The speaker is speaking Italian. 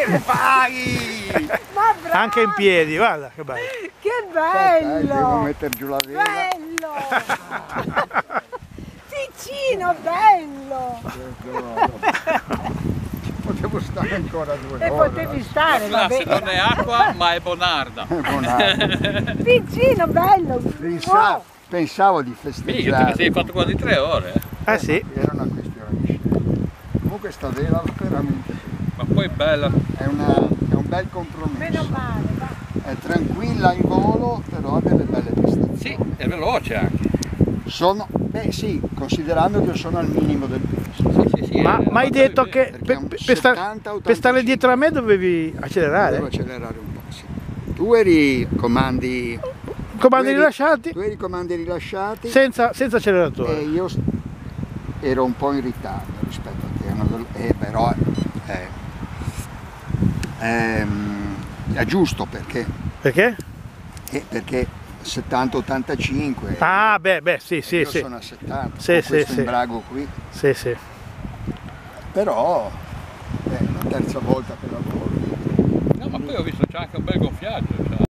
Che fai? Ma bravo! Anche in piedi, guarda che bello. Che Aspetta, devo bello! mettere giù la vela. Bello! Ticino, bello! Potevo stare ancora 2 E ore. potevi stare, La classe vabbè. non è acqua, ma è bonarda. Buonasera. Ticino, bello! Pensavo di Mica, te festeggiare. ne sei fatto quasi 3 ore. Sì. Era una questione di scelta. Comunque sta vela veramente Ma poi bella. è un bel compromesso. Meno male, va. È tranquilla in volo, però ha delle belle prestazioni. Sì, è veloce anche. Beh sì, considerando che sono al minimo del peso. Sì, Ma hai detto che Perché un per 70, stare dietro a me dovevi accelerare? Devo accelerare un po', sì. Tu eri comandi Comandi Tu eri comandi rilasciati senza e acceleratore. io ero un po' in ritardo rispetto a te, però è giusto perché Perché? 70-85 Ah, beh, sì, io sì. sono a 70, Sì, con sì, questo sì. imbrago qui, Sì, sì. però è la terza volta che lavoro. No, ma poi ho visto c'è anche un bel gonfiaggio. Cioè.